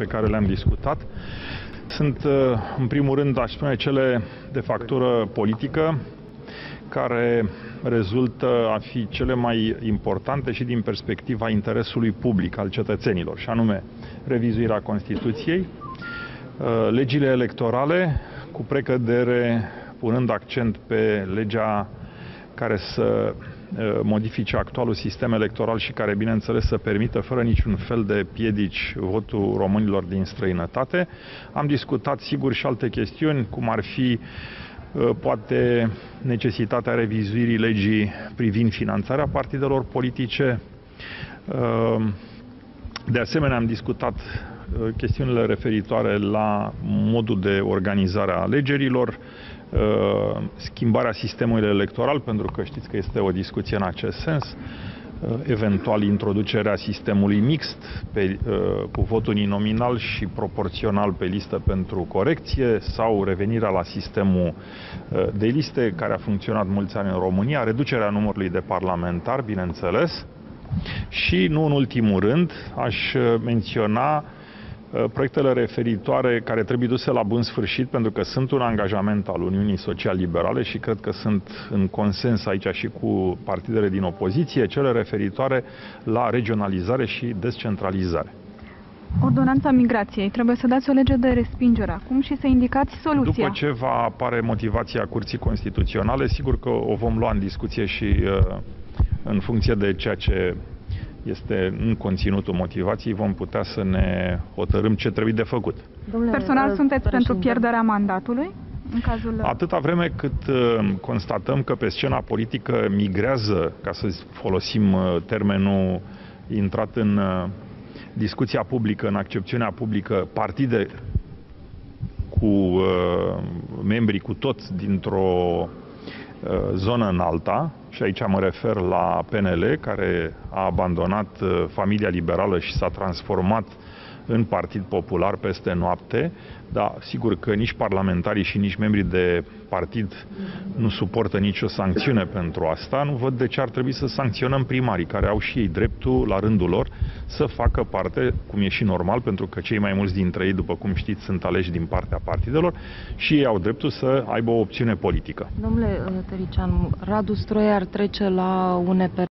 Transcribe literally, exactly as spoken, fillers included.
pe care le-am discutat sunt, în primul rând, aș spune, cele de factură politică, care rezultă a fi cele mai importante și din perspectiva interesului public al cetățenilor, și anume revizuirea Constituției, legile electorale, cu precădere punând accent pe legea care să modifice actualul sistem electoral și care, bineînțeles, să permită fără niciun fel de piedici votul românilor din străinătate. Am discutat, sigur, și alte chestiuni, cum ar fi poate necesitatea revizuirii legii privind finanțarea partidelor politice. De asemenea, am discutat chestiunile referitoare la modul de organizare a alegerilor, schimbarea sistemului electoral, pentru că știți că este o discuție în acest sens, eventual introducerea sistemului mixt pe, cu vot uninominal și proporțional pe listă pentru corecție, sau revenirea la sistemul de liste care a funcționat mulți ani în România, reducerea numărului de parlamentari, bineînțeles, și, nu în ultimul rând, aș menționa proiectele referitoare care trebuie duse la bun sfârșit, pentru că sunt un angajament al Uniunii Social-Liberale și cred că sunt în consens aici și cu partidele din opoziție, cele referitoare la regionalizare și descentralizare. Ordonanța migrației. Trebuie să dați o lege de respingere acum și să indicați soluția. După ce va apare motivația Curții Constituționale, sigur că o vom lua în discuție și în funcție de ceea ce este în conținutul motivației, vom putea să ne hotărâm ce trebuie de făcut. Domnule, Personal, sunteți pentru pierderea mandatului? În cazul... Atâta vreme cât constatăm că pe scena politică migrează, ca să folosim termenul intrat în discuția publică, în accepțiunea publică, partide cu uh, membrii cu toți dintr-o zonă în alta, și aici mă refer la P N L, care a abandonat familia liberală și s-a transformat în Partid Popular peste noapte, dar sigur că nici parlamentarii și nici membrii de partid nu suportă nicio sancțiune pentru asta. Nu văd de ce ar trebui să sancționăm primarii, care au și ei dreptul, la rândul lor, să facă parte, cum e și normal, pentru că cei mai mulți dintre ei, după cum știți, sunt aleși din partea partidelor și ei au dreptul să aibă o opțiune politică. Domnule Tăricianu, Radu Stroier ar trece la U N P R